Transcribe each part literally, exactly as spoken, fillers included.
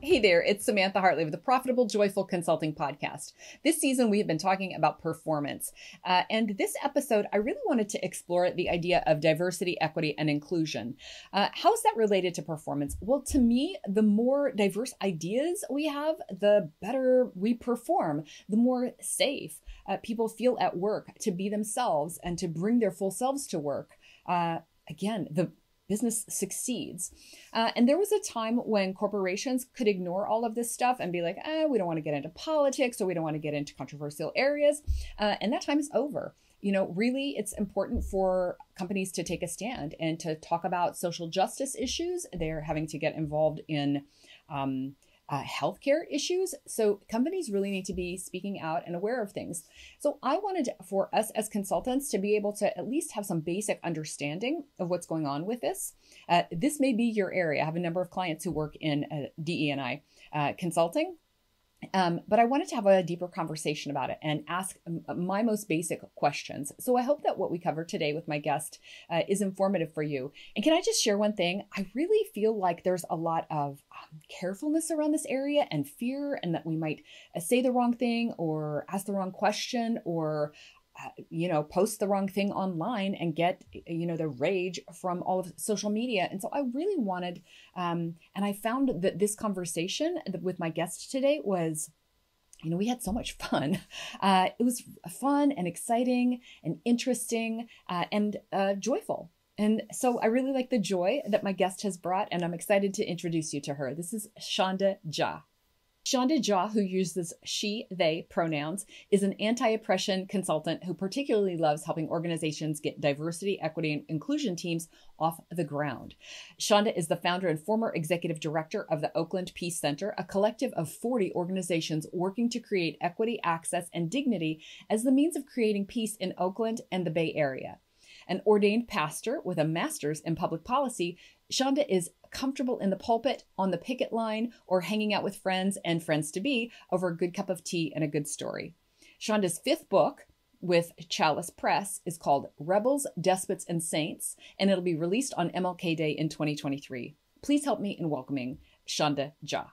Hey there, it's Samantha Hartley with the Profitable Joyful Consulting Podcast. This season, we have been talking about performance. Uh, and this episode, I really wanted to explore the idea of diversity, equity, and inclusion. Uh, how is that related to performance? Well, to me, the more diverse ideas we have, the better we perform, the more safe uh, people feel at work to be themselves and to bring their full selves to work. Uh, again, the business succeeds. Uh, and there was a time when corporations could ignore all of this stuff and be like, eh, we don't want to get into politics or we don't want to get into controversial areas. Uh, and that time is over. You know, really, it's important for companies to take a stand and to talk about social justice issues. They're having to get involved in um, Uh, healthcare issues. So companies really need to be speaking out and aware of things. So I wanted for us as consultants to be able to at least have some basic understanding of what's going on with this. Uh, this may be your area. I have a number of clients who work in uh, D E I uh, consulting. Um, but I wanted to have a deeper conversation about it and ask my most basic questions. So I hope that what we cover today with my guest uh, is informative for you. And can I just share one thing? I really feel like there's a lot of um, carefulness around this area and fear, and that we might uh, say the wrong thing or ask the wrong question or Uh, you know, post the wrong thing online and get, you know, the rage from all of social media. And so I really wanted, um, and I found that this conversation with my guest today was, you know, we had so much fun. Uh, it was fun and exciting and interesting uh, and uh, joyful. And so I really like the joy that my guest has brought, and I'm excited to introduce you to her. This is Sandhya Jha. Sandhya Jha, who uses she, they pronouns, is an anti-oppression consultant who particularly loves helping organizations get diversity, equity, and inclusion teams off the ground. Sandhya is the founder and former executive director of the Oakland Peace Center, a collective of forty organizations working to create equity, access, and dignity as the means of creating peace in Oakland and the Bay Area. An ordained pastor with a master's in public policy, Sandhya is comfortable in the pulpit, on the picket line, or hanging out with friends and friends-to-be over a good cup of tea and a good story. Sandhya's fifth book with Chalice Press is called Rebels, Despots, and Saints, and it'll be released on M L K Day in twenty twenty-three. Please help me in welcoming Sandhya Jha.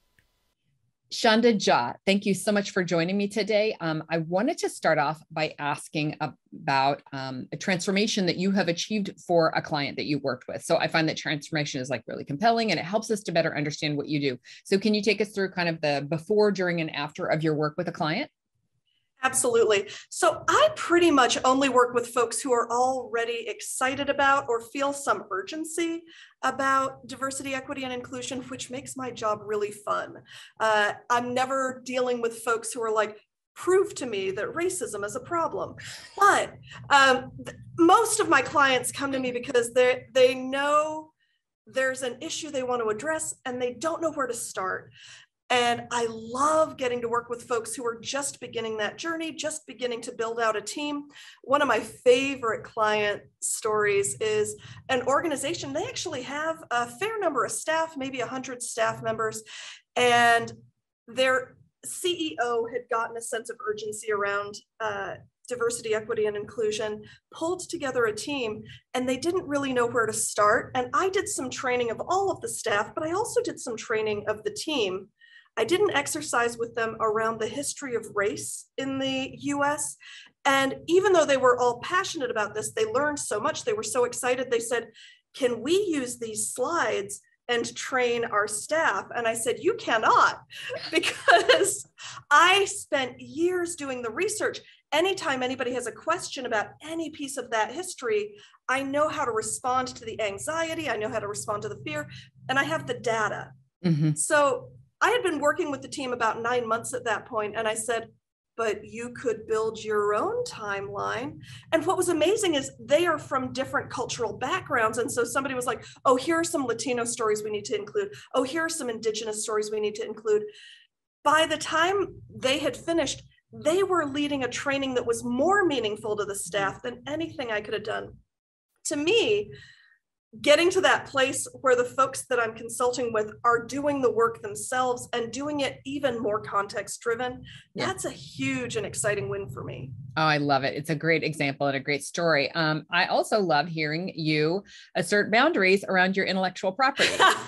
Sandhya Jha, thank you so much for joining me today. Um, I wanted to start off by asking about um, a transformation that you have achieved for a client that you worked with. So I find that transformation is like really compelling, and it helps us to better understand what you do. So can you take us through kind of the before, during, and after of your work with a client? Absolutely. So I pretty much only work with folks who are already excited about or feel some urgency about diversity, equity, and inclusion, which makes my job really fun. Uh, I'm never dealing with folks who are like, prove to me that racism is a problem. But um, th- most of my clients come to me because they they know there's an issue they want to address and they don't know where to start. And I love getting to work with folks who are just beginning that journey, just beginning to build out a team. One of my favorite client stories is an organization. They actually have a fair number of staff, maybe one hundred staff members, and their C E O had gotten a sense of urgency around uh, diversity, equity, and inclusion, pulled together a team, and they didn't really know where to start. And I did some training of all of the staff, but I also did some training of the team. I didn't exercise with them around the history of race in the U S. And even though they were all passionate about this, they learned so much. They were so excited. They said, can we use these slides and train our staff? And I said, you cannot, because I spent years doing the research. Anytime anybody has a question about any piece of that history, I know how to respond to the anxiety. I know how to respond to the fear, and I have the data. Mm-hmm. So I had been working with the team about nine months at that point, and I said, but you could build your own timeline. And what was amazing is they are from different cultural backgrounds. And so somebody was like, oh, here are some Latino stories we need to include. Oh, here are some Indigenous stories we need to include. By the time they had finished, they were leading a training that was more meaningful to the staff than anything I could have done. To me, getting to that place where the folks that I'm consulting with are doing the work themselves and doing it even more context driven, yeah. That's a huge and exciting win for me. Oh, I love it. It's a great example and a great story. Um, I also love hearing you assert boundaries around your intellectual property.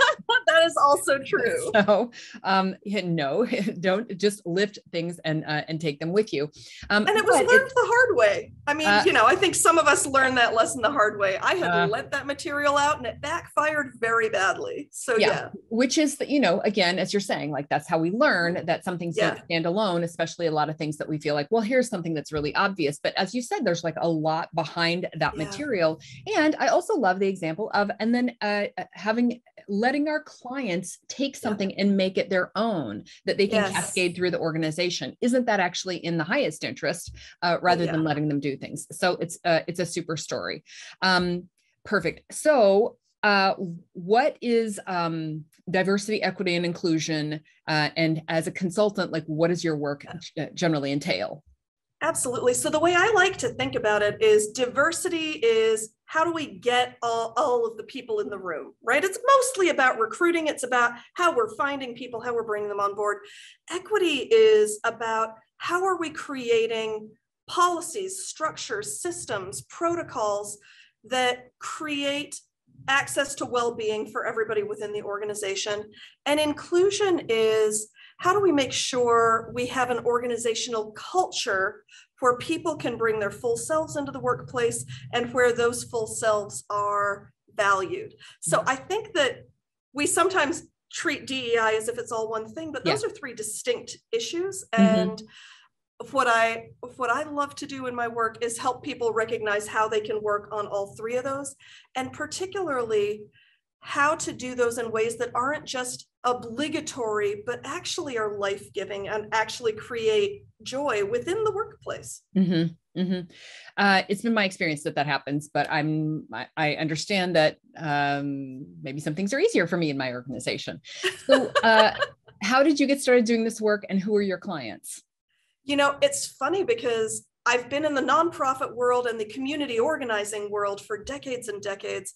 That is also true. So, um, yeah, no, don't just lift things and uh, and take them with you. Um, and it was learned it, the hard way. I mean, uh, you know, I think some of us learned that lesson the hard way. I had uh, let that material out and it backfired very badly. So yeah, yeah. Which is, the, you know, again, as you're saying, like, that's how we learn that some things yeah. don't stand alone, especially a lot of things that we feel like, well, here's something that's really obvious. But as you said, there's like a lot behind that yeah. material. And I also love the example of, and then uh, having, letting our clients take something yeah. and make it their own, that they can yes. cascade through the organization. Isn't that actually in the highest interest, uh, rather oh, yeah. than letting them do things? So it's uh, it's a super story. Um, perfect. So uh, what is um, diversity, equity, and inclusion? Uh, and as a consultant, like, what does your work generally entail? Absolutely. So the way I like to think about it is diversity is how do we get all, all of the people in the room, right? It's mostly about recruiting. It's about how we're finding people, how we're bringing them on board. Equity is about how are we creating policies, structures, systems, protocols that create access to well-being for everybody within the organization. And inclusion is how do we make sure we have an organizational culture where people can bring their full selves into the workplace and where those full selves are valued. So I think that we sometimes treat D E I as if it's all one thing, but those yeah. are three distinct issues. And mm-hmm. what I what I love to do in my work is help people recognize how they can work on all three of those, and particularly how to do those in ways that aren't just obligatory, but actually are life-giving and actually create joy within the workplace. Mm-hmm, mm-hmm. Uh, it's been my experience that that happens, but I'm, I, I understand that um, maybe some things are easier for me in my organization. So uh, how did you get started doing this work, and who are your clients? You know, it's funny because I've been in the nonprofit world and the community organizing world for decades and decades.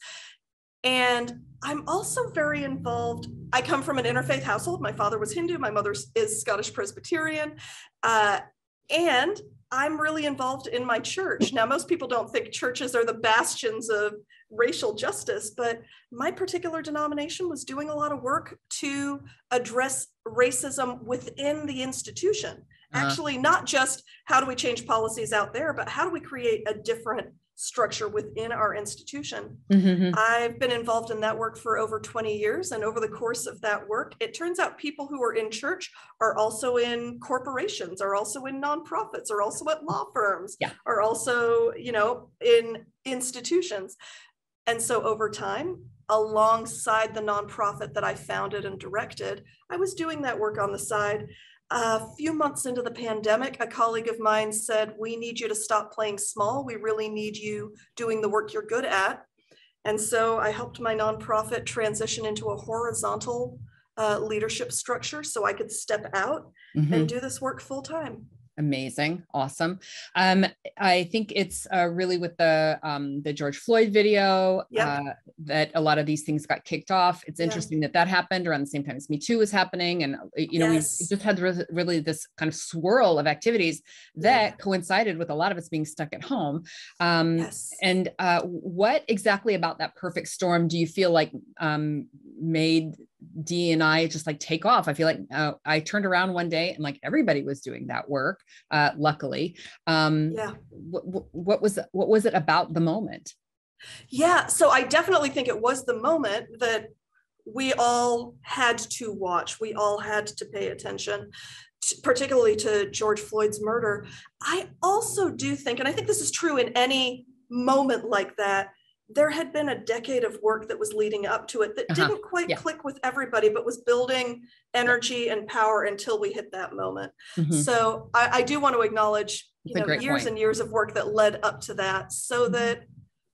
And I'm also very involved. I come from an interfaith household. My father was Hindu. My mother is Scottish Presbyterian. Uh, and I'm really involved in my church. Now, most people don't think churches are the bastions of racial justice, but my particular denomination was doing a lot of work to address racism within the institution. Uh-huh. Actually, not just how do we change policies out there, but how do we create a different structure within our institution. Mm-hmm. I've been involved in that work for over twenty years. And over the course of that work, it turns out people who are in church are also in corporations, are also in nonprofits, are also at law firms, yeah. are also, you know, in institutions. And so over time, alongside the nonprofit that I founded and directed, I was doing that work on the side. A few months into the pandemic, a colleague of mine said, we need you to stop playing small. We really need you doing the work you're good at. And so I helped my nonprofit transition into a horizontal uh, leadership structure so I could step out mm-hmm. and do this work full time. Amazing. Awesome. Um, I think it's uh, really with the um, the George Floyd video yep. uh, that a lot of these things got kicked off. It's interesting yeah. that that happened around the same time as Me Too was happening. And, you know, yes. we just had re- really this kind of swirl of activities that yeah. coincided with a lot of us being stuck at home. Um, yes. And uh, what exactly about that perfect storm do you feel like um, made D E I just like take off? I feel like uh, I turned around one day and like everybody was doing that work. Uh, luckily, um, yeah. What, what was what was it about the moment? Yeah, so I definitely think it was the moment that we all had to watch. We all had to pay attention, to, particularly to George Floyd's murder. I also do think, and I think this is true in any moment like that, there had been a decade of work that was leading up to it that uh-huh. didn't quite yeah. click with everybody, but was building energy and power until we hit that moment. Mm-hmm. So I, I do want to acknowledge, you know, years point. and years of work that led up to that, so mm-hmm. that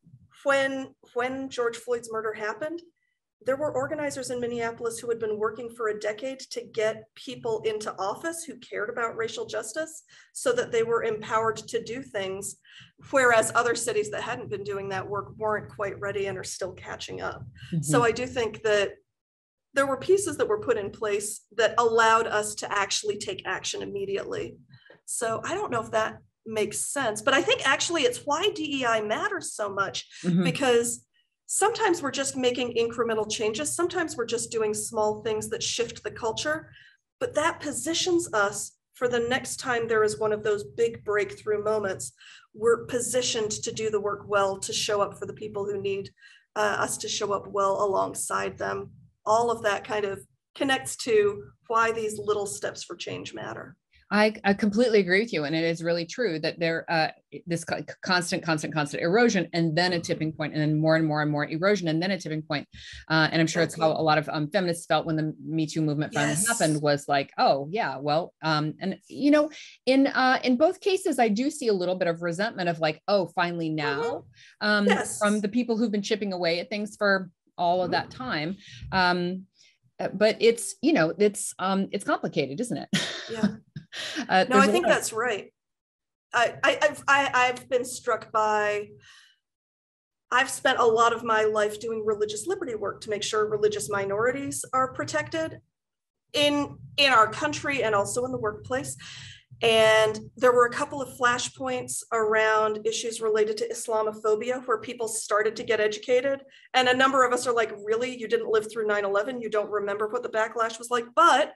when, when George Floyd's murder happened, there were organizers in Minneapolis who had been working for a decade to get people into office who cared about racial justice so that they were empowered to do things, whereas other cities that hadn't been doing that work weren't quite ready and are still catching up. Mm-hmm. So I do think that there were pieces that were put in place that allowed us to actually take action immediately. So I don't know if that makes sense, but I think actually it's why D E I matters so much, mm-hmm. because sometimes we're just making incremental changes. Sometimes we're just doing small things that shift the culture, but that positions us for the next time there is one of those big breakthrough moments. We're positioned to do the work well, to show up for the people who need uh, us to show up well alongside them. All of that kind of connects to why these little steps for change matter. I, I completely agree with you. And it is really true that there, uh, this constant, constant, constant erosion, and then a tipping point, and then more and more and more erosion, and then a tipping point. Uh, and I'm sure exactly. It's how a lot of um, feminists felt when the Me Too movement finally yes. happened, was like, oh yeah, well, um, and you know, in, uh, in both cases, I do see a little bit of resentment of like, oh, finally now, mm-hmm. um, yes. from the people who've been chipping away at things for all of that time. Um, but it's, you know, it's, um, it's complicated, isn't it? Yeah. Uh, no, I think of- that's right. I, I, I've, I, I've been struck by, I've spent a lot of my life doing religious liberty work to make sure religious minorities are protected in, in our country and also in the workplace. And there were a couple of flashpoints around issues related to Islamophobia where people started to get educated. And a number of us are like, really, you didn't live through nine eleven? You don't remember what the backlash was like? But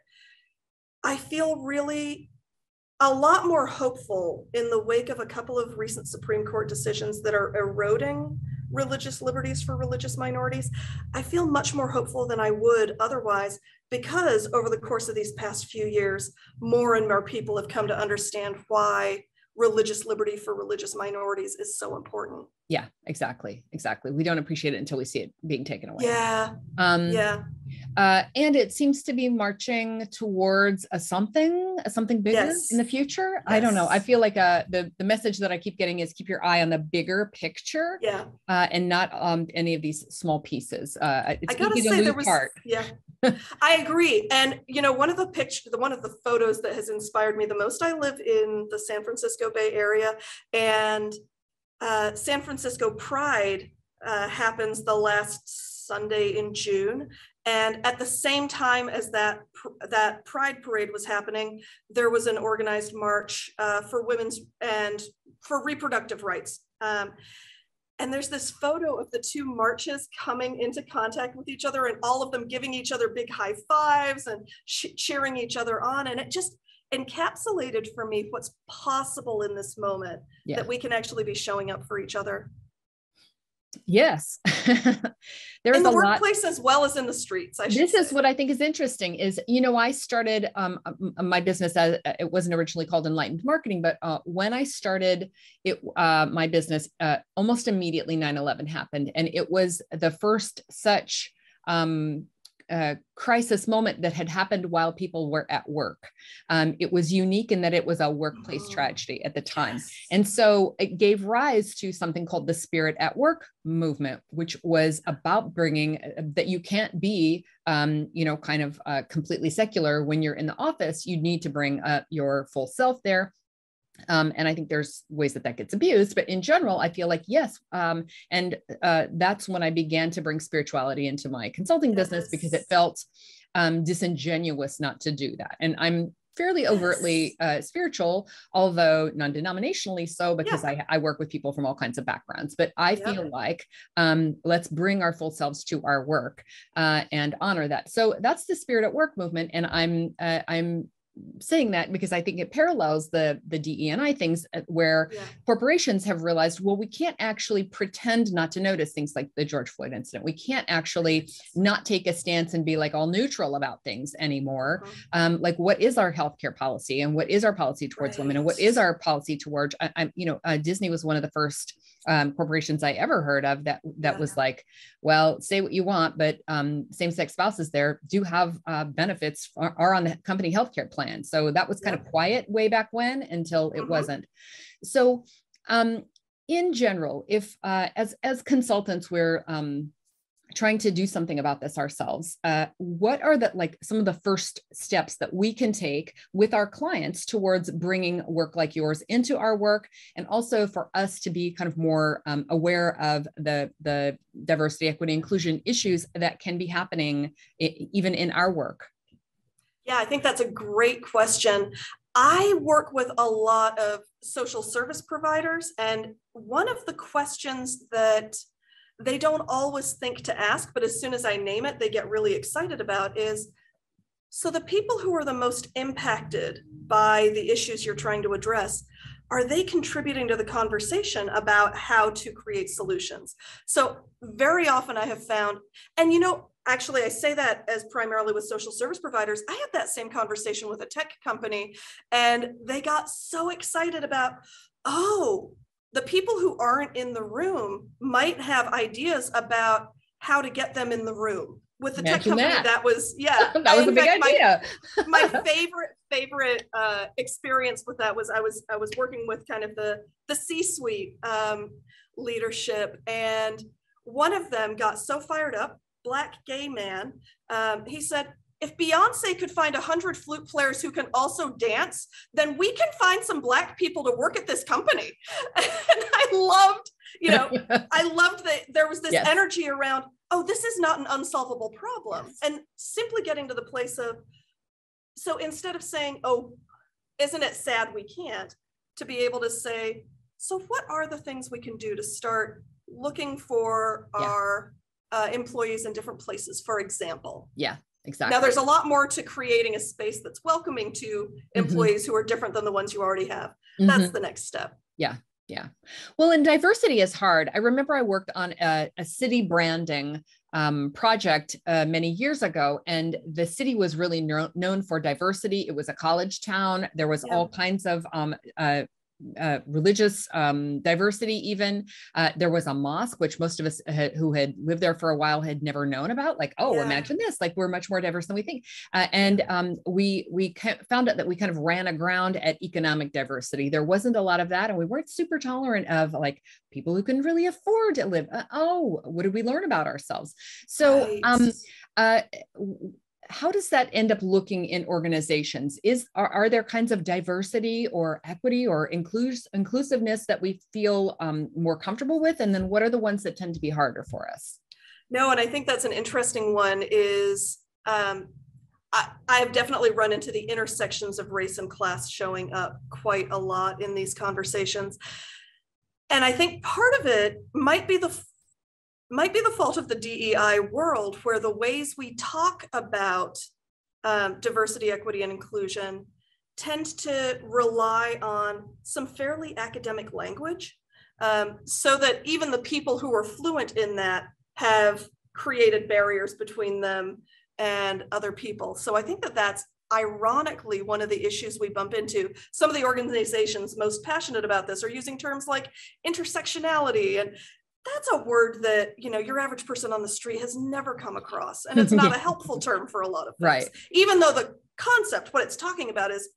I feel really a lot more hopeful in the wake of a couple of recent Supreme Court decisions that are eroding religious liberties for religious minorities. I feel much more hopeful than I would otherwise, because over the course of these past few years, more and more people have come to understand why religious liberty for religious minorities is so important. Yeah, exactly. Exactly. We don't appreciate it until we see it being taken away. Yeah. Um, yeah. Uh, and it seems to be marching towards a something, a something bigger yes. in the future. Yes. I don't know. I feel like uh, the, the message that I keep getting is keep your eye on the bigger picture, yeah. uh, and not um, any of these small pieces. Uh, it's I gotta easy to say lose there was, heart. Yeah. I agree. And, you know, one of the pictures, the one of the photos that has inspired me the most, I live in the San Francisco Bay Area, and uh, San Francisco Pride uh, happens the last Sunday in June. And at the same time as that, that Pride parade was happening, there was an organized march uh, for women's and for reproductive rights. Um, And there's this photo of the two marches coming into contact with each other, and all of them giving each other big high fives and sh- cheering each other on. And it just encapsulated for me what's possible in this moment, yeah. that we can actually be showing up for each other. Yes. There in is the a workplace lot, as well as in the streets. I should this say. is what I think is interesting is, you know, I started um, my business as it wasn't originally called Enlightened Marketing, but uh, when I started it, uh, my business, uh, almost immediately nine eleven happened. And it was the first such um, uh, crisis moment that had happened while people were at work. Um, it was unique in that it was a workplace oh, tragedy at the time. Yes. And so it gave rise to something called the Spirit at Work movement, which was about bringing uh, that you can't be, um, you know, kind of uh, completely secular when you're in the office. You need to bring uh, your full self there. Um, and I think there's ways that that gets abused, but in general, I feel like, yes. Um, and uh, that's when I began to bring spirituality into my consulting yes. business, because it felt um, disingenuous not to do that. And I'm fairly yes. overtly uh, spiritual, although non-denominationally so, because yeah. I, I work with people from all kinds of backgrounds. But I yep. feel like um, let's bring our full selves to our work uh, and honor that. So that's the Spirit at Work movement. And I'm uh, I'm saying that because I think it parallels the, the D E I things where yeah. corporations have realized, well, we can't actually pretend not to notice things like the George Floyd incident. We can't actually not take a stance and be like all neutral about things anymore. Uh-huh. Um, like, what is our healthcare policy, and what is our policy towards right. women, and what is our policy towards, I, I, you know, uh, Disney was one of the first um, corporations I ever heard of that, that yeah. was like, well, say what you want, but um, same-sex spouses there do have uh, benefits, are, are on the company healthcare plan. So that was kind yeah. of quiet way back when until it mm-hmm. wasn't. So um, in general, if uh, as, as consultants, we're um, trying to do something about this ourselves, uh, what are the, like some of the first steps that we can take with our clients towards bringing work like yours into our work, and also for us to be kind of more um, aware of the, the diversity, equity, inclusion issues that can be happening I- even in our work? Yeah, I think that's a great question. I work with a lot of social service providers, and one of the questions that they don't always think to ask, but as soon as I name it, they get really excited about is, so the people who are the most impacted by the issues you're trying to address, are they contributing to the conversation about how to create solutions? So very often I have found, and you know, actually I say that as primarily with social service providers, I had that same conversation with a tech company and they got so excited about, oh, the people who aren't in the room might have ideas about how to get them in the room. With the Imagine tech company, that, that was, yeah. that was in a big fact, idea. My, my favorite, favorite uh, experience with that was I was I was working with kind of the, the C-suite um, leadership. And one of them got so fired up, Black gay man. Um, he said, if Beyonce could find a hundred flute players who can also dance, then we can find some Black people to work at this company. And I loved, you know, I loved that there was this yes. energy around, oh, this is not an unsolvable problem. Yes. And simply getting to the place of, so instead of saying, oh, isn't it sad we can't, to be able to say, so what are the things we can do to start looking for yeah. our uh, employees in different places, for example? Yeah. Exactly. Now, there's a lot more to creating a space that's welcoming to employees mm-hmm. who are different than the ones you already have. Mm-hmm. That's the next step. Yeah. Yeah. Well, and diversity is hard. I remember I worked on a, a city branding um, project uh, many years ago, and the city was really no- known for diversity. It was a college town. There was yeah. all kinds of um, uh, Uh, religious um, diversity even. Uh, there was a mosque, which most of us had, who had lived there for a while had never known about. Like, oh, yeah. imagine this, like we're much more diverse than we think. Uh, and um, we we found out that we kind of ran aground at economic diversity. There wasn't a lot of that. And we weren't super tolerant of like people who couldn't really afford to live. Uh, oh, what did we learn about ourselves? So right. um, uh, how does that end up looking in organizations? Is are, are there kinds of diversity or equity or inclus- inclusiveness that we feel um, more comfortable with? And then what are the ones that tend to be harder for us? No, and I think that's an interesting one is um, I, I've definitely run into the intersections of race and class showing up quite a lot in these conversations. And I think part of it might be the might be the fault of the D E I world, where the ways we talk about um, diversity, equity, and inclusion tend to rely on some fairly academic language, um, so that even the people who are fluent in that have created barriers between them and other people. So I think that that's ironically one of the issues we bump into. Some of the organizations most passionate about this are using terms like intersectionality, and that's a word that, you know, your average person on the street has never come across. And it's not a helpful term for a lot of folks. Right. Even though the concept, what it's talking about is,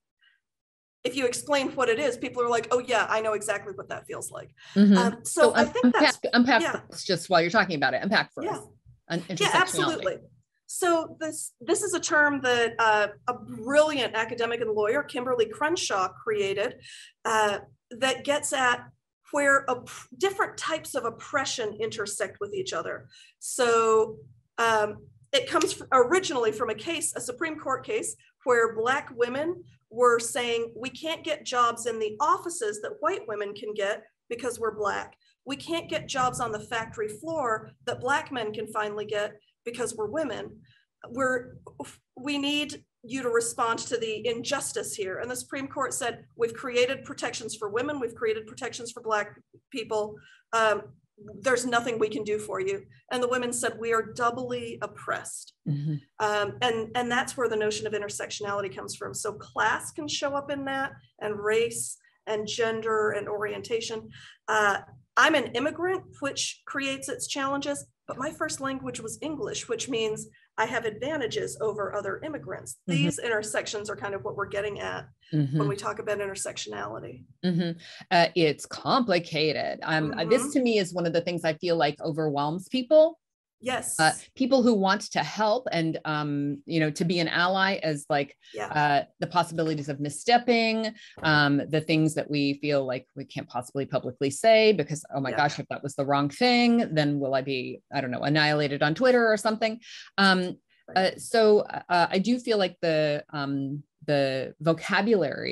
if you explain what it is, people are like, oh yeah, I know exactly what that feels like. Mm-hmm. Um, so, so I think unpack, that's- Unpack yeah. for us just while you're talking about it, unpack for yeah. us. Yeah, absolutely. So this, this is a term that uh, a brilliant academic and lawyer, Kimberly Crenshaw, created uh, that gets at where op- different types of oppression intersect with each other. So um, it comes originally from a case, a Supreme Court case, where Black women were saying, we can't get jobs in the offices that white women can get because we're Black. We can't get jobs on the factory floor that Black men can finally get because we're women. We're, we need you to respond to the injustice here. And the Supreme Court said, we've created protections for women, we've created protections for Black people. Um, there's nothing we can do for you. And the women said, we are doubly oppressed. Mm-hmm. Um, and, and that's where the notion of intersectionality comes from. So class can show up in that, and race and gender and orientation. Uh, I'm an immigrant, which creates its challenges, but my first language was English, which means I have advantages over other immigrants. Mm-hmm. These intersections are kind of what we're getting at mm-hmm. when we talk about intersectionality. Mm-hmm. Uh, it's complicated. Um, mm-hmm. This to me is one of the things I feel like overwhelms people. Yes. Uh, people who want to help and, um, you know, to be an ally, as like yeah. uh, the possibilities of misstepping, um, the things that we feel like we can't possibly publicly say because, oh my yeah. gosh, if that was the wrong thing, then will I be, I don't know, annihilated on Twitter or something. Um, uh, so uh, I do feel like the, um, the vocabulary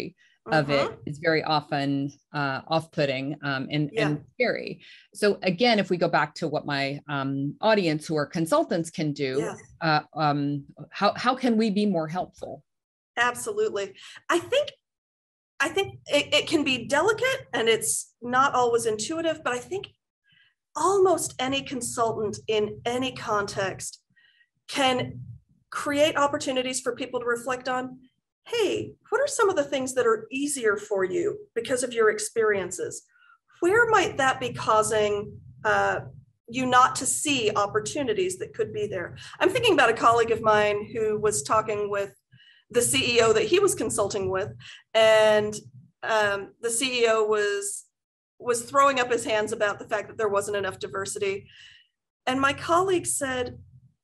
of Mm-hmm. it is very often uh, off-putting um, and, Yeah. and scary. So again, if we go back to what my um, audience who are consultants can do, Yeah. uh, um, how, how can we be more helpful? Absolutely. I think I think it, it can be delicate and it's not always intuitive, but I think almost any consultant in any context can create opportunities for people to reflect on, hey, what are some of the things that are easier for you because of your experiences? Where might that be causing uh, you not to see opportunities that could be there? I'm thinking about a colleague of mine who was talking with the C E O that he was consulting with, and um, the C E O was was throwing up his hands about the fact that there wasn't enough diversity. And my colleague said,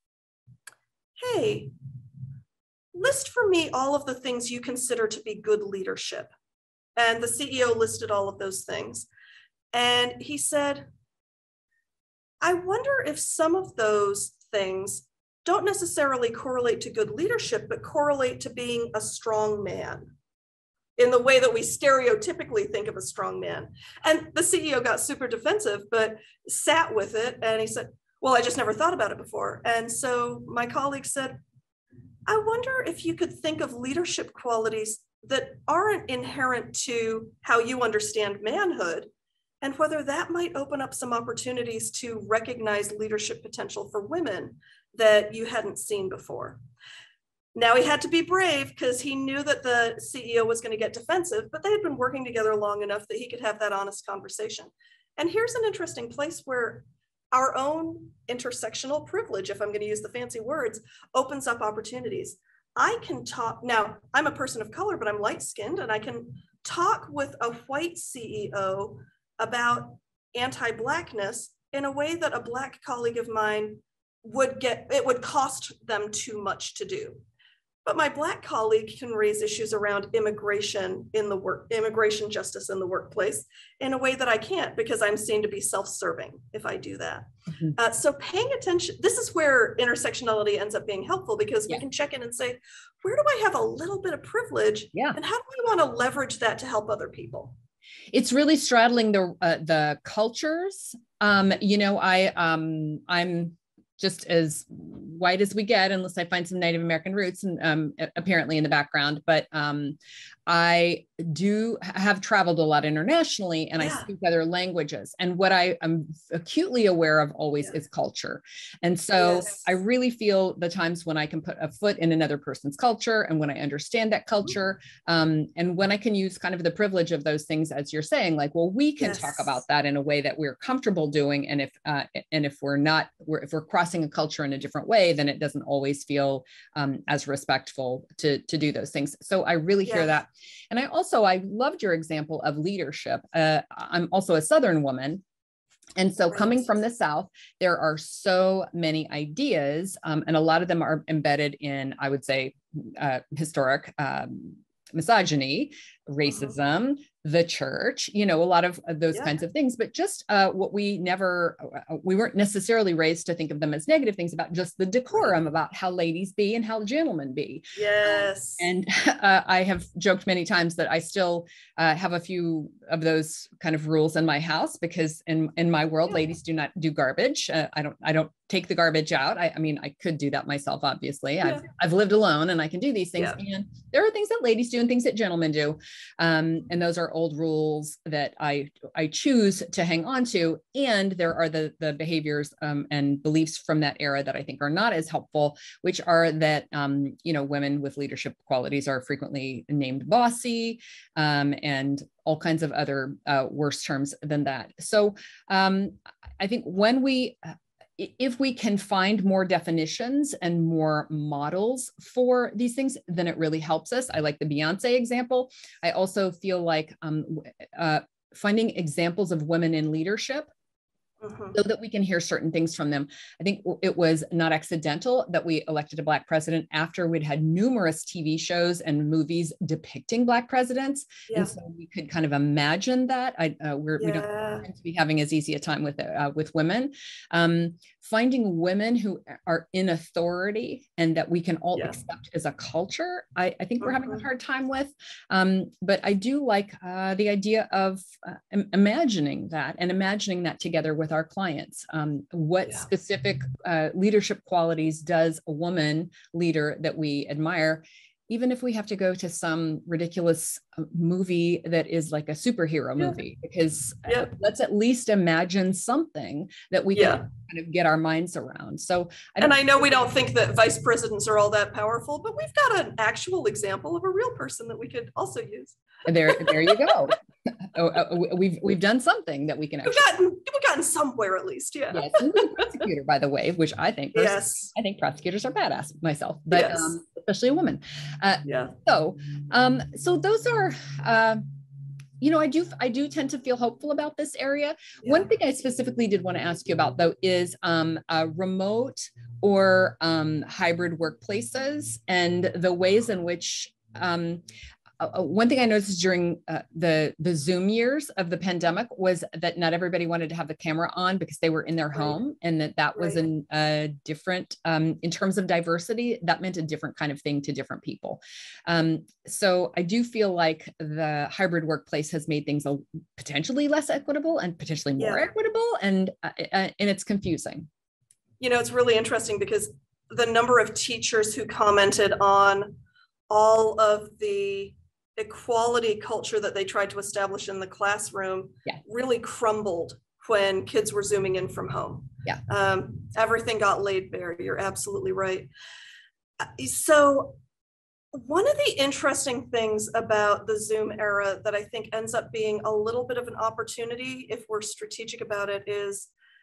hey, list for me all of the things you consider to be good leadership. And the C E O listed all of those things. And he said, I wonder if some of those things don't necessarily correlate to good leadership, but correlate to being a strong man in the way that we stereotypically think of a strong man. And the C E O got super defensive, but sat with it. And he said, well, I just never thought about it before. And so my colleague said, I wonder if you could think of leadership qualities that aren't inherent to how you understand manhood, and whether that might open up some opportunities to recognize leadership potential for women that you hadn't seen before. Now he had to be brave because he knew that the C E O was going to get defensive, but they had been working together long enough that he could have that honest conversation. And here's an interesting place where our own intersectional privilege, if I'm going to use the fancy words, opens up opportunities. I can talk, now I'm a person of color, but I'm light-skinned, and I can talk with a white C E O about anti-Blackness in a way that a Black colleague of mine would get, it would cost them too much to do. But my Black colleague can raise issues around immigration in the work, immigration justice in the workplace in a way that I can't, because I'm seen to be self-serving if I do that. Mm-hmm. Uh, so paying attention, this is where intersectionality ends up being helpful, because yeah. we can check in and say, where do I have a little bit of privilege? Yeah. And how do I want to leverage that to help other people? It's really straddling the uh, the cultures. Um, you know, I um, I'm just as white as we get, unless I find some Native American roots, and um, apparently in the background. But um, I do have traveled a lot internationally, and yeah. I speak other languages. And what I am acutely aware of always yeah. is culture. And so yes. I really feel the times when I can put a foot in another person's culture, and when I understand that culture, um, and when I can use kind of the privilege of those things, as you're saying, like, well, we can yes. talk about that in a way that we're comfortable doing. And if uh, and if we're not, we're, if we're crossing a culture in a different way, then it doesn't always feel um, as respectful to, to do those things. So I really hear yeah. that. And I also, I loved your example of leadership. Uh, I'm also a Southern woman. And so coming from the South, there are so many ideas, um, and a lot of them are embedded in, I would say, uh, historic um, misogyny, racism, uh-huh. the church, you know, a lot of those yeah. kinds of things, but just uh, what we never, uh, we weren't necessarily raised to think of them as negative things, about just the decorum, about how ladies be and how gentlemen be. Yes. Um, and uh, I have joked many times that I still uh, have a few of those kind of rules in my house, because in, in my world, yeah. ladies do not do garbage. Uh, I don't, I don't take the garbage out. I, I mean, I could do that myself, obviously. Yeah. I've, I've lived alone and I can do these things. Yeah. And there are things that ladies do and things that gentlemen do. Um, and those are old rules that I, I choose to hang on to. And there are the, the behaviors um, and beliefs from that era that I think are not as helpful, which are that, um, you know, women with leadership qualities are frequently named bossy, um, and all kinds of other uh, worse terms than that. So um, I think when we, if we can find more definitions and more models for these things, then it really helps us. I like the Beyonce example. I also feel like um, uh, finding examples of women in leadership, uh-huh. so that we can hear certain things from them. I think it was not accidental that we elected a Black president after we'd had numerous T V shows and movies depicting Black presidents. Yeah. And so we could kind of imagine that. I, uh, we're, yeah. we don't tend to be having as easy a time with uh, with women. Um, finding women who are in authority and that we can all Yeah. accept as a culture, I, I think we're Mm-hmm. having a hard time with. Um, but I do like uh, the idea of uh, im- imagining that and imagining that together with our clients. Um, what Yeah. specific uh, leadership qualities does a woman leader that we admire, even if we have to go to some ridiculous movie that is like a superhero Yeah. movie, because Yeah. let's at least imagine something that we can Yeah. kind of get our minds around. So I And don't I know we don't think that vice presidents are all that powerful, but we've got an actual example of a real person that we could also use. there, there you go. Oh, oh, we've we've done something that we can actually. We've gotten we've gotten somewhere at least, yeah. Yes, including prosecutor, by the way, which I think yes, I think prosecutors are badass myself, but yes. um, especially a woman. Uh, yeah. So, um, so those are. Uh, You know, I do, I do tend to feel hopeful about this area. Yeah. One thing I specifically did want to ask you about, though, is um, uh, remote or um, hybrid workplaces and the ways in which um, uh, one thing I noticed during uh, the the Zoom years of the pandemic was that not everybody wanted to have the camera on because they were in their Right. home, and that that was Right. an, a different, um, in terms of diversity, that meant a different kind of thing to different people. Um, so I do feel like the hybrid workplace has made things a, potentially less equitable and potentially more Yeah. equitable, and uh, uh, and it's confusing. You know, it's really interesting because the number of teachers who commented on all of the equality culture that they tried to establish in the classroom Yeah. really crumbled when kids were Zooming in from home. Yeah. Um, everything got laid bare. You're absolutely right. So one of the interesting things about the Zoom era that I think ends up being a little bit of an opportunity, if we're strategic about it, is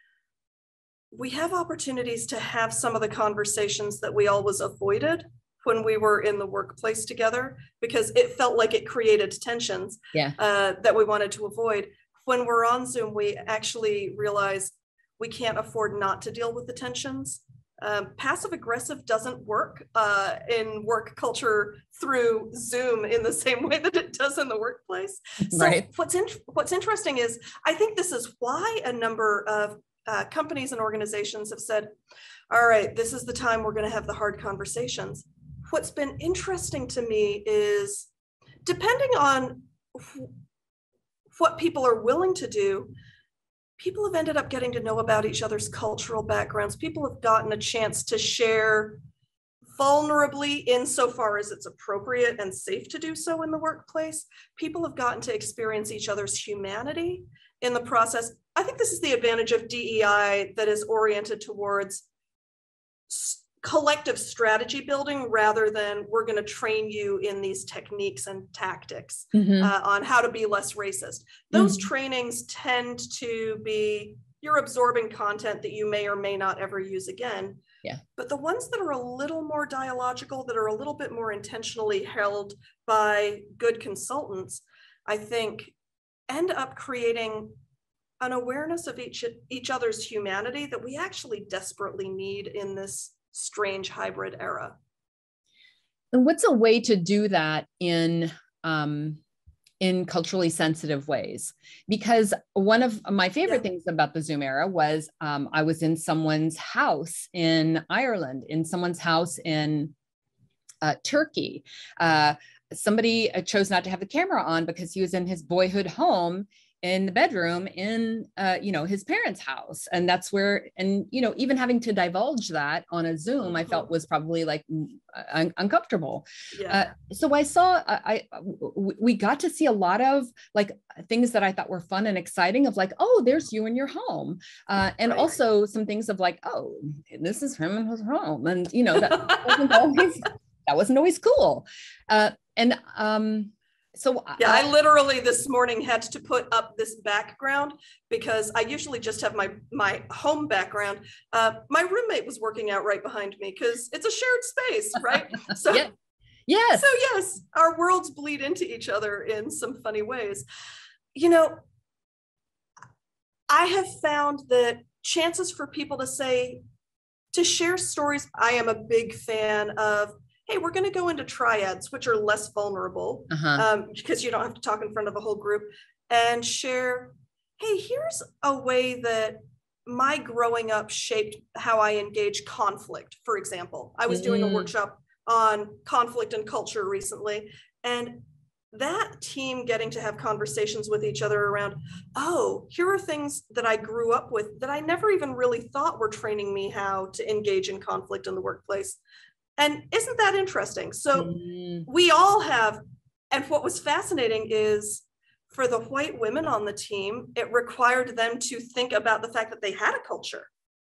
we have opportunities to have some of the conversations that we always avoided when we were in the workplace together, because it felt like it created tensions Yeah. uh, that we wanted to avoid. When we're on Zoom, we actually realize we can't afford not to deal with the tensions. Um, passive aggressive doesn't work uh, in work culture through Zoom in the same way that it does in the workplace. So Right. what's in, what's interesting is I think this is why a number of uh, companies and organizations have said, all right, this is the time we're going to have the hard conversations. What's been interesting to me is, depending on wh- what people are willing to do, people have ended up getting to know about each other's cultural backgrounds. People have gotten a chance to share vulnerably insofar as it's appropriate and safe to do so in the workplace. People have gotten to experience each other's humanity in the process. I think this is the advantage of D E I that is oriented towards st- collective strategy building rather than we're going to train you in these techniques and tactics Mm-hmm. uh, on how to be less racist. Those Mm-hmm. trainings tend to be, you're absorbing content that you may or may not ever use again. Yeah. But the ones that are a little more dialogical, that are a little bit more intentionally held by good consultants, I think end up creating an awareness of each, each other's humanity that we actually desperately need in this strange hybrid era. And what's a way to do that in um, in culturally sensitive ways? Because one of my favorite Yeah. things about the Zoom era was um, I was in someone's house in Ireland, in someone's house in uh, Turkey. Uh, somebody chose not to have the camera on because he was in his boyhood home in the bedroom in, uh, you know, his parents' house. And that's where, and, you know, even having to divulge that on a Zoom, mm-hmm. I felt was probably like un- uncomfortable. Yeah. Uh, so I saw, I, I, we got to see a lot of like things that I thought were fun and exciting of like, oh, there's you in your home. Uh, and right. also some things of like, oh, this is him in his home. And, you know, that wasn't always, that wasn't always cool. Uh, and, um, So yeah, I, I literally this morning had to put up this background because I usually just have my my home background. Uh, my roommate was working out right behind me because it's a shared space, right? So yeah. yes, so yes, our worlds bleed into each other in some funny ways. You know, I have found that chances for people to say, to share stories. I am a big fan of, hey, we're going to go into triads, which are less vulnerable uh-huh. um, because you don't have to talk in front of a whole group, and share, hey, here's a way that my growing up shaped how I engage conflict, for example. I was mm. doing a workshop on conflict and culture recently, and that team getting to have conversations with each other around, oh, here are things that I grew up with that I never even really thought were training me how to engage in conflict in the workplace. And isn't that interesting? So mm. we all have, and what was fascinating is for the white women on the team, it required them to think about the fact that they had a culture,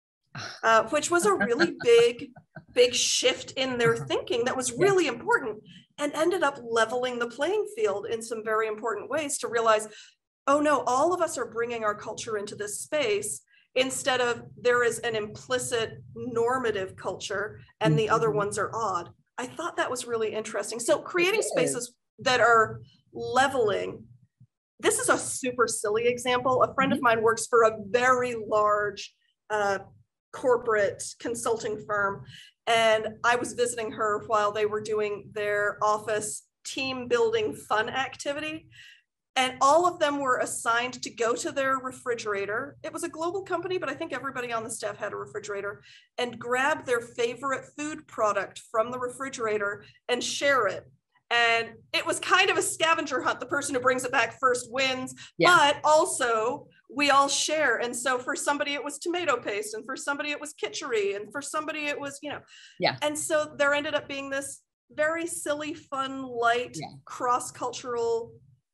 uh, which was a really big, big shift in their thinking that was really yeah. important, and ended up leveling the playing field in some very important ways to realize, oh no, all of us are bringing our culture into this space, instead of there is an implicit normative culture and mm-hmm. the other ones are odd. I thought that was really interesting. So creating spaces that are leveling. This is a super silly example. A friend mm-hmm. of mine works for a very large uh, corporate consulting firm. And I was visiting her while they were doing their office team building fun activity. And all of them were assigned to go to their refrigerator. It was a global company, but I think everybody on the staff had a refrigerator, and grab their favorite food product from the refrigerator and share it. And it was kind of a scavenger hunt. The person who brings it back first wins, yeah. but also we all share. And so for somebody, it was tomato paste, and for somebody, it was kitchery, and for somebody, it was, you know, yeah. And so there ended up being this very silly, fun, light, yeah. cross-cultural,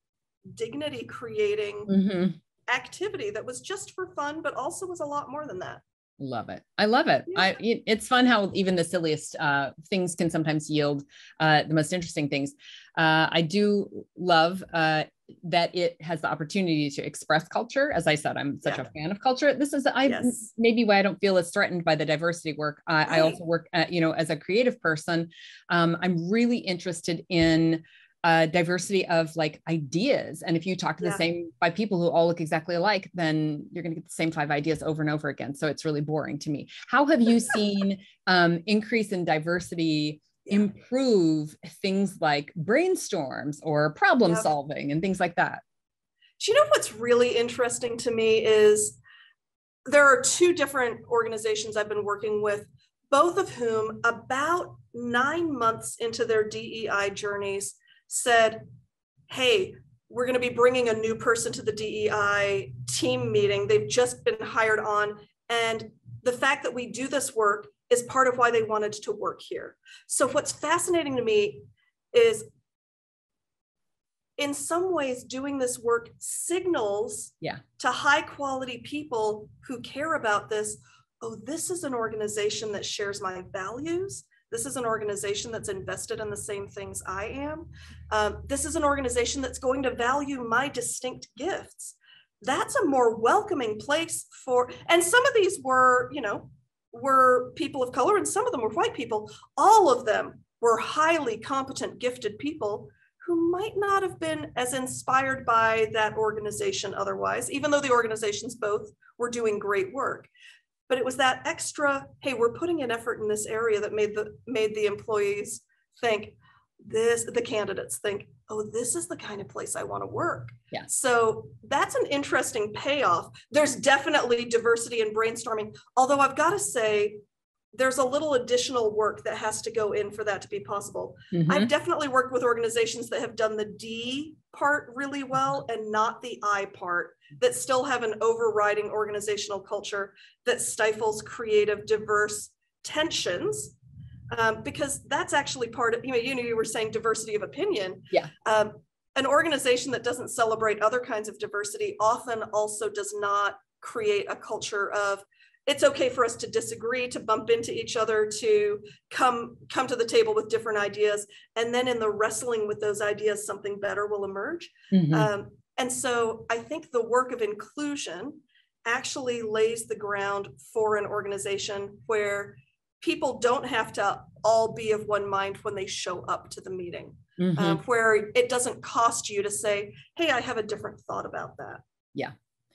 dignity creating mm-hmm. activity that was just for fun, but also was a lot more than that. Love it. I love it. Yeah. I, it's fun how even the silliest uh, things can sometimes yield uh, the most interesting things. Uh, I do love uh, that it has the opportunity to express culture. As I said, I'm such yeah. a fan of culture. This is I yes. maybe why I don't feel as threatened by the diversity work. I, right. I also work, at, you know, as a creative person. Um, I'm really interested in Uh, diversity of like ideas. And if you talk to the yeah. same five people who all look exactly alike, then you're going to get the same five ideas over and over again. So it's really boring to me. How have you seen um, increase in diversity yeah. improve things like brainstorms or problem yeah. solving and things like that? Do you know what's really interesting to me is there are two different organizations I've been working with, both of whom about nine months into their D E I journeys said, hey, we're going to be bringing a new person to the D E I team meeting. They've just been hired on. And the fact that we do this work is part of why they wanted to work here. So what's fascinating to me is, in some ways, doing this work signals yeah. to high quality people who care about this, oh, this is an organization that shares my values. This is an organization that's invested in the same things I am. Um, this is an organization that's going to value my distinct gifts. That's a more welcoming place for, and some of these were, you know, were people of color, and some of them were white people. All of them were highly competent, gifted people who might not have been as inspired by that organization otherwise, even though the organizations both were doing great work. But it was that extra, hey, we're putting in effort in this area that made the made the employees think this, the candidates think, oh, this is the kind of place I want to work. Yeah. So that's an interesting payoff. There's definitely diversity in brainstorming, although I've got to say, there's a little additional work that has to go in for that to be possible. Mm-hmm. I've definitely worked with organizations that have done the D part really well and not the I part, that still have an overriding organizational culture that stifles creative, diverse tensions, um, because that's actually part of, you know, you know, you were saying diversity of opinion. Yeah. Um, an organization that doesn't celebrate other kinds of diversity often also does not create a culture of, it's okay for us to disagree, to bump into each other, to come come to the table with different ideas. And then in the wrestling with those ideas, something better will emerge. Mm-hmm. Um, and so I think the work of inclusion actually lays the ground for an organization where people don't have to all be of one mind when they show up to the meeting, mm-hmm. uh, where it doesn't cost you to say, hey, I have a different thought about that. Yeah.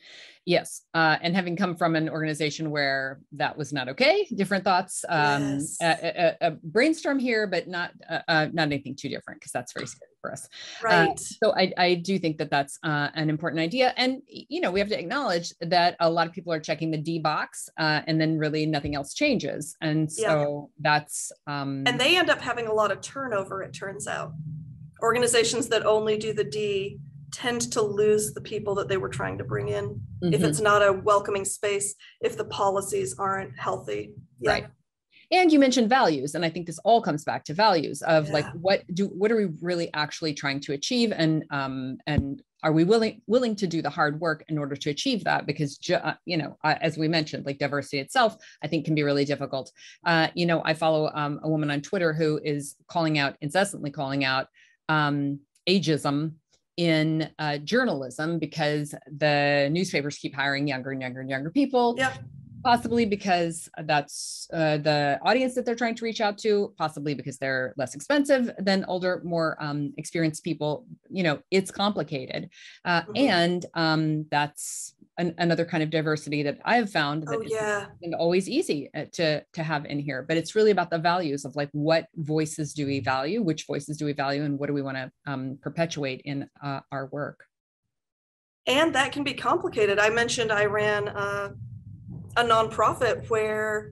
Yes. Uh, and having come from an organization where that was not okay, different thoughts, um, Yes. a, a, a brainstorm here, but not, uh, uh, not anything too different, because that's very scary for us. Right. Uh, so I, I do think that that's uh, an important idea. And, you know, we have to acknowledge that a lot of people are checking the D box uh, and then really nothing else changes. And so yeah. that's. Um, and they end up having a lot of turnover, it turns out. Organizations that only do the D tend to lose the people that they were trying to bring in mm-hmm. if it's not a welcoming space, if the policies aren't healthy. Yeah. Right. And you mentioned values. And I think this all comes back to values of yeah. like, what do, what are we really actually trying to achieve? And, um, and are we willing, willing to do the hard work in order to achieve that? Because, ju- you know, uh, as we mentioned, like diversity itself, I think can be really difficult. Uh, you know, I follow um, a woman on Twitter who is calling out, incessantly calling out um, ageism in uh, journalism, because the newspapers keep hiring younger and younger and younger people, yeah. possibly because that's uh, the audience that they're trying to reach out to, possibly because they're less expensive than older, more um, experienced people. You know, it's complicated. Uh, mm-hmm. And um, that's an, another kind of diversity that I have found that oh, yeah. isn't always easy to, to have in here, but it's really about the values of like, what voices do we value, which voices do we value, and what do we want to um, perpetuate in uh, our work. And that can be complicated. I mentioned I ran uh, a nonprofit where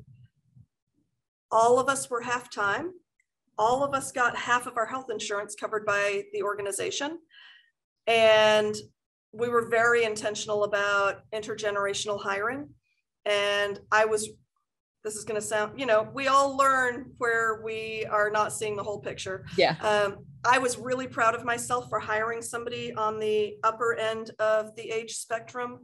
all of us were half-time. All of us got half of our health insurance covered by the organization. And we were very intentional about intergenerational hiring. And I was, this is going to sound, you know, we all learn where we are not seeing the whole picture. Yeah. Um, I was really proud of myself for hiring somebody on the upper end of the age spectrum.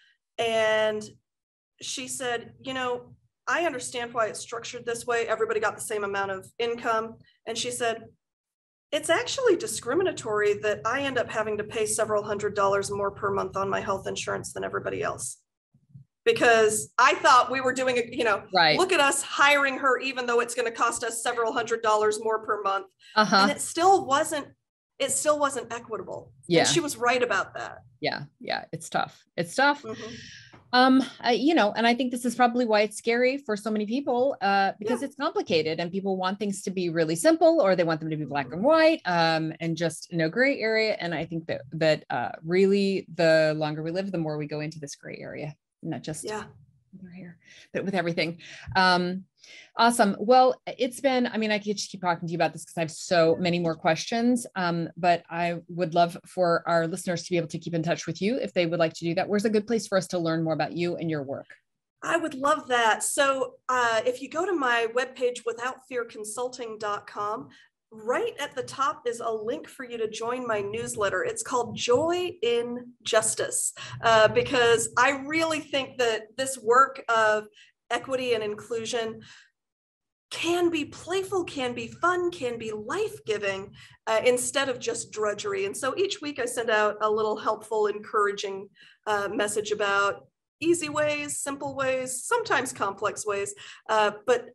And she said, you know, I understand why it's structured this way. Everybody got the same amount of income. And she said, it's actually discriminatory that I end up having to pay several hundred dollars more per month on my health insurance than everybody else. Because I thought we were doing, a, you know, right. Look at us hiring her, even though it's going to cost us several hundred dollars more per month. Uh-huh. And it still wasn't, it still wasn't equitable. Yeah. And she was right about that. Yeah. Yeah. It's tough. It's tough. Mm-hmm. Um, uh, you know, and I think this is probably why it's scary for so many people, uh, because yeah. it's complicated and people want things to be really simple, or they want them to be black and white, um, and just no gray area. And I think that, that, uh, really the longer we live, the more we go into this gray area, not just yeah. here, but with everything. Um, awesome. Well, it's been, I mean, I could just keep talking to you about this because I have so many more questions, um, but I would love for our listeners to be able to keep in touch with you if they would like to do that. Where's a good place for us to learn more about you and your work? I would love that. So uh, if you go to my webpage, without fear consulting dot com, right at the top is a link for you to join my newsletter. It's called Joy in Justice, uh, because I really think that this work of equity and inclusion can be playful, can be fun, can be life-giving, uh, instead of just drudgery. And so each week I send out a little helpful, encouraging uh, message about easy ways, simple ways, sometimes complex ways, uh, but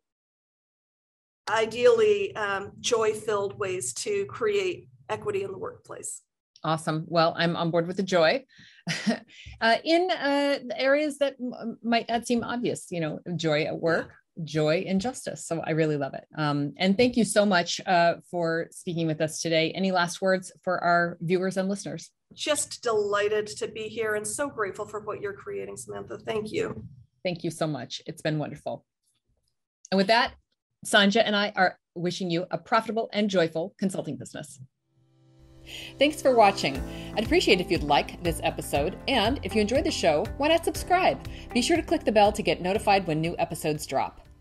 ideally um, joy-filled ways to create equity in the workplace. Awesome. Well, I'm on board with the joy uh, in uh, areas that m- might not seem obvious, you know, joy at work, yeah. joy in justice. So I really love it. Um, and thank you so much uh, for speaking with us today. Any last words for our viewers and listeners? Just delighted to be here and so grateful for what you're creating, Samantha. Thank you. Thank you so much. It's been wonderful. And with that, Sandhya and I are wishing you a profitable and joyful consulting business. Thanks for watching. I'd appreciate if you'd like this episode, and if you enjoyed the show, why not subscribe? Be sure to click the bell to get notified when new episodes drop.